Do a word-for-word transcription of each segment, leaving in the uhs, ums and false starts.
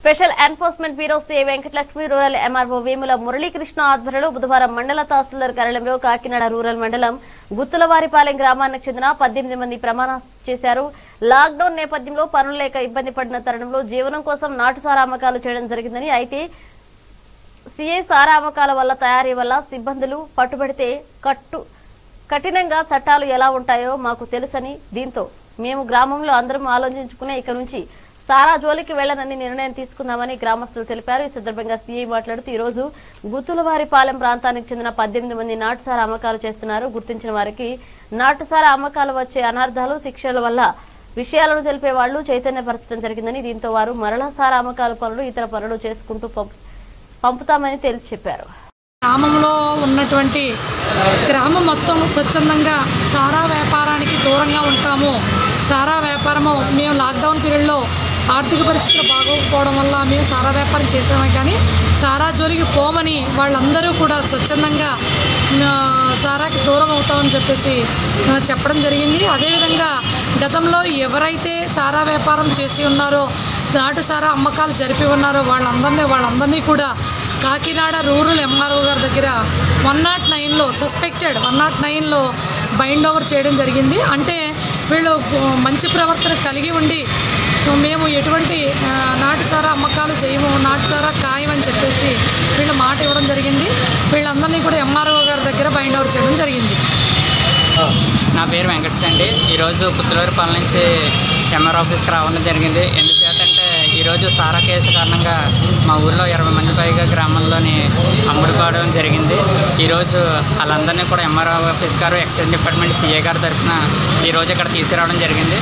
Special enforcement bureau CI Venkatalakshmi rural MRO Vemula Muralikrishna ఆధ్వర్యంలో బుధవారం మండల తహసీల్దార్ కార్యాలయంలో కాకినాడ రూరల్ మండలం గుత్తులవారిపాలెం గ్రామానికి చెందిన పద్దెనిమిది మంది ప్రమాణ చేశారు. లాక్డౌన్ నేపథ్యంలో పనులు లేక ఇబ్బంది పడిన తరుణంలో జీవనం కోసం నాటుసారా అమ్మకాలు చేయడం జరిగిందని, అయితే సిఐ సారా అమ్మకాల వల్ల తయారీ వల్ల సిబ్బందులు పట్టుబడితే కట్టు కఠినంగా చట్టాలు ఎలా ఉంటాయో మాకు తెలుసని, దీంతో మేము గ్రామంలో అందరం ఆలోచించుకునే ఇక నుంచి సారా జోలికి వెళ్లనని నిర్ణయం తీసుకున్నామని గ్రామస్తులు తెలిపారు. ఈ సందర్భంగా సీఐ మాట్లాడుతూ ఈ రోజు గుత్తులవారిపాలెం ప్రాంతానికి చెందిన పద్దెనిమిది మంది నాటుసారా అమ్మకాలు చేస్తున్నారు. గుర్తించిన వారికి నాటుసారా అమ్మకాలు వచ్చే అనర్థాలు, శిక్షల వల్ల విషయాలను తెలిపే వాళ్లు చైతన్యపరచడం జరిగిందని, దీంతో వారు మరలా సారా అమ్మకాల పనులు ఇతర పనులు చేసుకుంటూ పంపుతామని తెలిసి చెప్పారు. గ్రామంలో ఉన్నటువంటి గ్రామం మొత్తం స్వచ్ఛందంగా సారా వ్యాపారానికి దూరంగా ఉంటాము. సారా వ్యాపారము మేము లాక్డౌన్ పీరియడ్లో ఆర్థిక పరిస్థితులు బాగోకపోవడం వల్ల మేము సారా వ్యాపారం చేసామే, కానీ సారా జోలికి పోమని వాళ్ళందరూ కూడా స్వచ్ఛందంగా సారాకి దూరం అవుతామని చెప్పేసి చెప్పడం జరిగింది. అదేవిధంగా గతంలో ఎవరైతే సారా వ్యాపారం చేసి ఉన్నారో, నాటు సారా అమ్మకాలు జరిపి ఉన్నారో వాళ్ళందరినీ వాళ్ళందరినీ కూడా కాకినాడ రూరల్ ఎంఆర్ఓ గారి దగ్గర వన్ నాట్ నైన్లో సస్పెక్టెడ్ వన్ నాట్ నైన్లో బైండ్ ఓవర్ చేయడం జరిగింది. అంటే వీళ్ళు మంచి ప్రవర్తన కలిగి ఉండి మేము ఎటువంటి నాటుసారా అమ్మకాలు చేయము, నాటుసారా ఖాయమని చెప్పేసి వీళ్ళు మాట ఇవ్వడం జరిగింది. వీళ్ళందరినీ కూడా ఎంఆర్ఓ గారి దగ్గర బైండ్ ఓవర్ చేయడం జరిగింది. నా పేరు వెంకటేష్ అండి. ఈరోజు పుత్తలూరుపాలెం నుంచి ఎంఆర్ ఆఫీస్కి రావడం జరిగింది. ఎందుచేతంటే ఈరోజు సారా కేసు కారణంగా మా ఊళ్ళో ఇరవై మంది పైగా గ్రామంలోని అమ్ముడుకోవడం జరిగింది. ఈరోజు వాళ్ళందరినీ కూడా ఎంఆర్ ఆఫీస్ గారు, ఎక్సైజ్ డిపార్ట్మెంట్ సిఏ గారి తరఫున ఈరోజు ఇక్కడ తీసుకురావడం జరిగింది.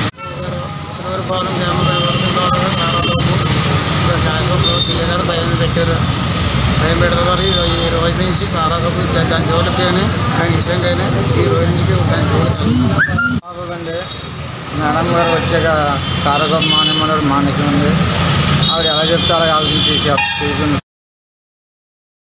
సిఏ గారు భయం పెట్టారు. భయం పెడతారు. ఈ రోజు నుంచి సారా కప్పు దాని జోలికి కానీ దాని విషయం కానీ ఈ రోజు నుంచి దాని జోలికి బాగోండి. మేడం గారు వచ్చాక సారా కప్పు మానేమన్నాడు, మానేసి ఉంది. ఆవిడ ఎలా చెప్తారో ఆలోచించి